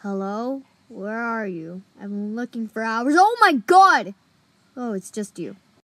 Hello? Where are you? I've been looking for hours. Oh my god! Oh, it's just you.